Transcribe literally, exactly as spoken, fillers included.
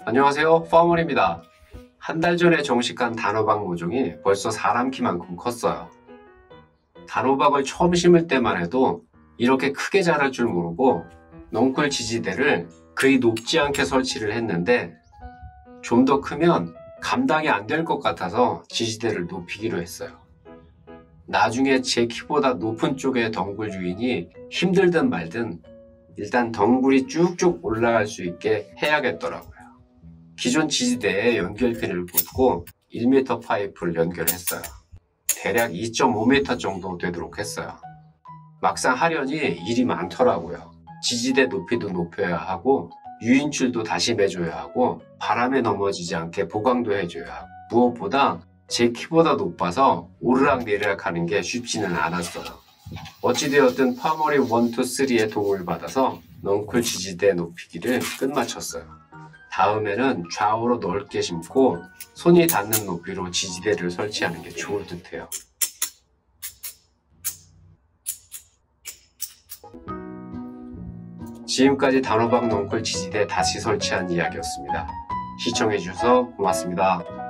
안녕하세요, 파머리입니다. 한 달 전에 정식한 단호박 모종이 벌써 사람 키만큼 컸어요. 단호박을 처음 심을 때만 해도 이렇게 크게 자랄 줄 모르고 넝쿨 지지대를 그리 높지 않게 설치를 했는데 좀 더 크면 감당이 안 될 것 같아서 지지대를 높이기로 했어요. 나중에 제 키보다 높은 쪽의 덩굴 주인이 힘들든 말든 일단 덩굴이 쭉쭉 올라갈 수 있게 해야겠더라고요. 기존 지지대에 연결핀을 꽂고 일 미터 파이프를 연결했어요. 대략 이 점 오 미터 정도 되도록 했어요. 막상 하려니 일이 많더라고요. 지지대 높이도 높여야 하고 유인줄도 다시 매줘야 하고 바람에 넘어지지 않게 보강도 해줘야 하고 무엇보다 제 키보다 높아서 오르락내리락 하는 게 쉽지는 않았어요. 어찌되었든 파머리 일, 이, 삼의 도움을 받아서 넝쿨 지지대 높이기를 끝마쳤어요. 다음에는 좌우로 넓게 심고 손이 닿는 높이로 지지대를 설치하는 게 좋을 듯해요. 지금까지 단호박 넝쿨 지지대 다시 설치한 이야기였습니다. 시청해주셔서 고맙습니다.